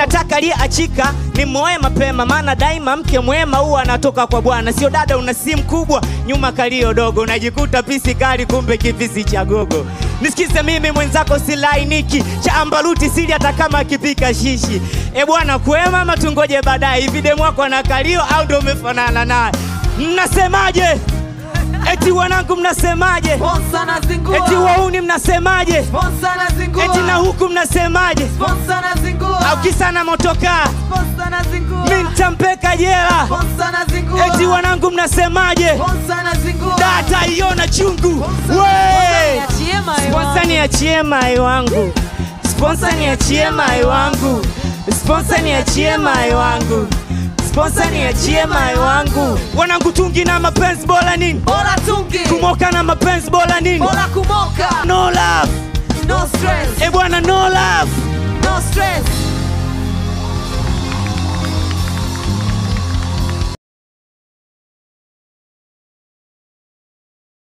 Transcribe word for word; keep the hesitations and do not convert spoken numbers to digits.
nataka aliyeachika ni moe mapema, maana daima mke mwema huwa anatoka kwa bwana. Sio dada una simu kubwa nyuma kalio dogo, unajikuta pisi kali kumbe kipisi cha gogo. Nisikize mimi mwenzako silainiki, cha ambaluti sili hata kama akipika shishi. E bwana kwema matungoje baadaye, hivi demu wako na kalio au ndio umefanana naye? Mnasemaje? Eti wanangu mnasemaje? Sponsor na zingua. Eti wauni mnasemaje? Sponsor na zingua. Eti na huku mnasemaje? Sponsor na zingua. Au kisa na motoka? Sponsor na zingua. Mimi nitampeka jela. Sponsor na zingua. Eti wanangu mnasemaje? Sponsor na zingua. Data iona chungu. We! Sponsor ni achie mai wangu. Sponsor ni achie mai wangu. Sponsor ni achie mai wangu. Sponsor ni achie mai wangu. Wanangu tungi na mapenzi bora nini? Bora tungi. Kumoka na mapenzi bora nini? Bora kumoka. No love. No stress. E bwana no love. No stress.